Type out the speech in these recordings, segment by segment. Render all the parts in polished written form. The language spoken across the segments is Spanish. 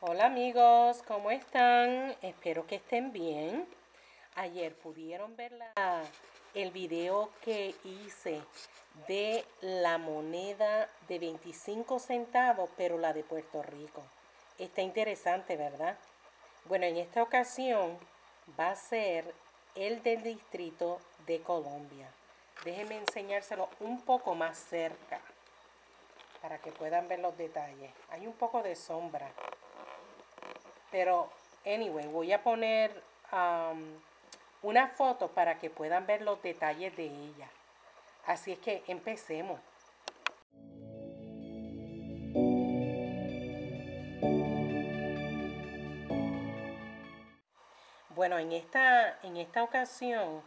Hola amigos, ¿cómo están? Espero que estén bien. Ayer pudieron ver el video que hice de la moneda de 25 centavos, pero la de Puerto Rico. Está interesante, ¿verdad? Bueno, en esta ocasión va a ser el del Distrito de Columbia. Déjenme enseñárselo un poco más cerca para que puedan ver los detalles. Hay un poco de sombra. Pero, anyway, voy a poner una foto para que puedan ver los detalles de ella. Así es que empecemos. Bueno, en esta ocasión,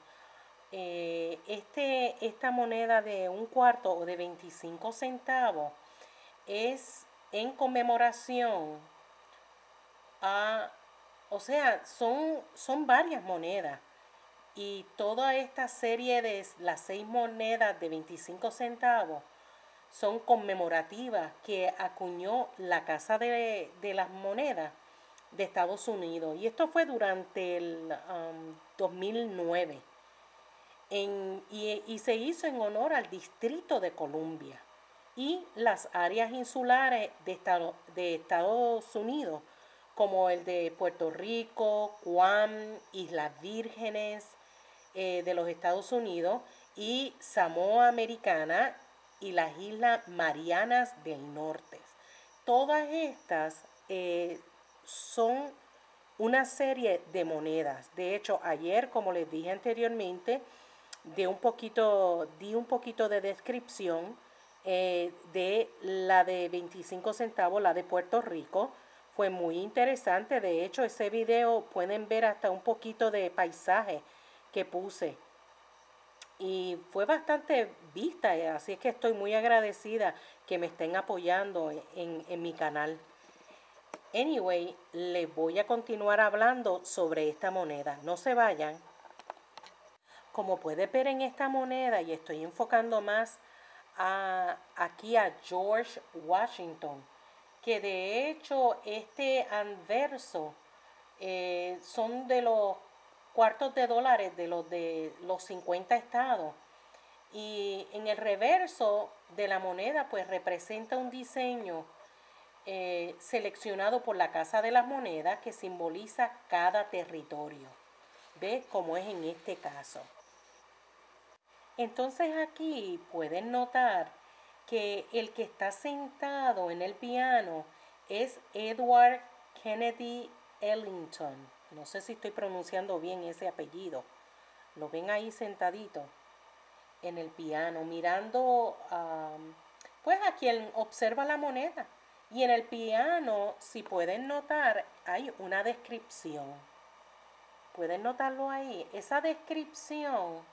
esta moneda de un cuarto o de 25 centavos es en conmemoración a, o sea, son varias monedas. Y toda esta serie de las 6 monedas de 25 centavos son conmemorativas que acuñó la Casa de las Monedas de Estados Unidos. Y esto fue durante el 2009. Y se hizo en honor al Distrito de Columbia y las áreas insulares de Estados Unidos, como el de Puerto Rico, Guam, Islas Vírgenes de los Estados Unidos y Samoa Americana y las Islas Marianas del Norte. Todas estas son una serie de monedas. De hecho, ayer, como les dije anteriormente, di un poquito de descripción de la de 25 centavos, la de Puerto Rico. Fue muy interesante. De hecho, ese video pueden ver hasta un poquito de paisaje que puse. Y fue bastante vista, así es que estoy muy agradecida que me estén apoyando en mi canal. Anyway, les voy a continuar hablando sobre esta moneda. No se vayan. Como puedes ver en esta moneda, y estoy enfocando más aquí a George Washington, que de hecho este anverso son de los cuartos de dólares de los 50 estados. Y en el reverso de la moneda pues representa un diseño seleccionado por la Casa de las Monedas que simboliza cada territorio. ¿Ves? Como es en este caso. Entonces aquí pueden notar que el que está sentado en el piano es Edward Kennedy Ellington. No sé si estoy pronunciando bien ese apellido. Lo ven ahí sentadito en el piano, mirando pues a quien observa la moneda. Y en el piano, si pueden notar, hay una descripción. Pueden notarlo ahí. Esa descripción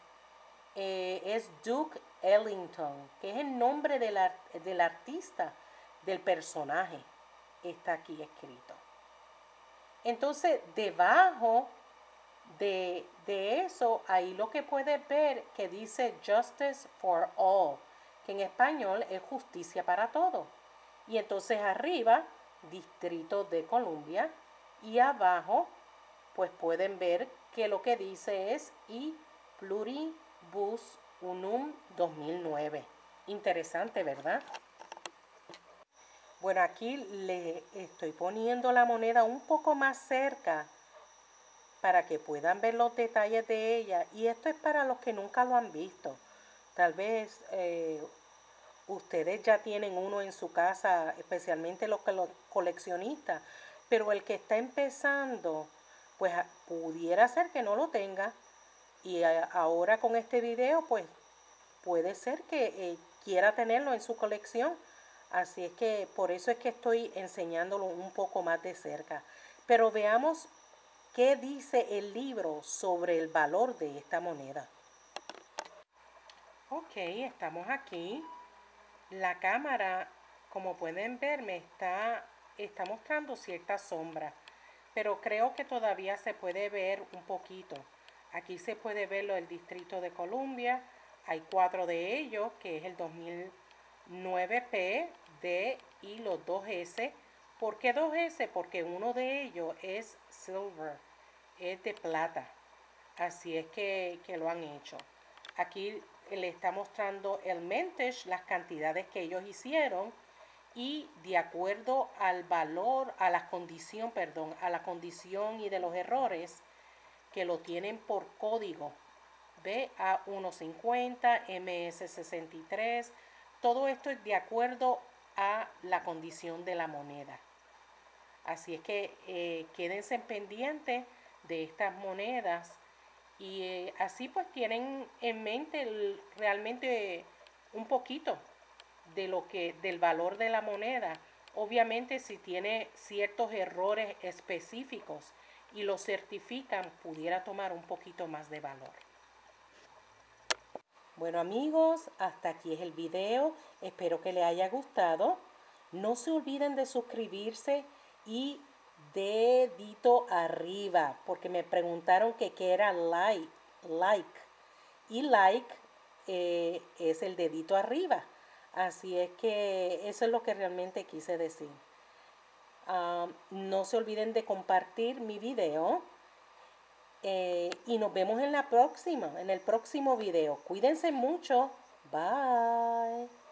es Duke Ellington, que es el nombre del artista, del personaje. Está aquí escrito. Entonces, debajo de eso, ahí lo que puedes ver que dice Justice for All, que en español es justicia para todos. Y entonces arriba, Distrito de Columbia, y abajo, pues pueden ver que lo que dice es I Pluribus Unum 2009. Interesante, ¿verdad? Bueno, aquí le estoy poniendo la moneda un poco más cerca para que puedan ver los detalles de ella. Y esto es para los que nunca lo han visto. Tal vez ustedes ya tienen uno en su casa, especialmente los coleccionistas. Pero el que está empezando, pues pudiera ser que no lo tenga. Y ahora con este video, pues puede ser que quiera tenerlo en su colección. Así es que por eso es que estoy enseñándolo un poco más de cerca. Pero veamos qué dice el libro sobre el valor de esta moneda. Ok, estamos aquí. La cámara, como pueden ver, está mostrando cierta sombra. Pero creo que todavía se puede ver un poquito. Aquí se puede ver lo del Distrito de Columbia. Hay 4 de ellos, que es el 2009 P, D y los 2 S, ¿Por qué 2S? Porque uno de ellos es silver, es de plata. Así es que lo han hecho. Aquí le está mostrando el Mentesh, las cantidades que ellos hicieron y de acuerdo al valor, a la condición, perdón, a la condición y de los errores que lo tienen por código. Ve a 150, MS63, todo esto es de acuerdo a la condición de la moneda. Así es que quédense pendientes de estas monedas y así pues tienen en mente realmente un poquito de lo que del valor de la moneda. Obviamente si tiene ciertos errores específicos y lo certifican, pudiera tomar un poquito más de valor. Bueno amigos, hasta aquí es el video. Espero que les haya gustado. No se olviden de suscribirse y dedito arriba, porque me preguntaron que qué era like. Y like es el dedito arriba. Así es que eso es lo que realmente quise decir. No se olviden de compartir mi video. Y nos vemos en el próximo video. Cuídense mucho. Bye.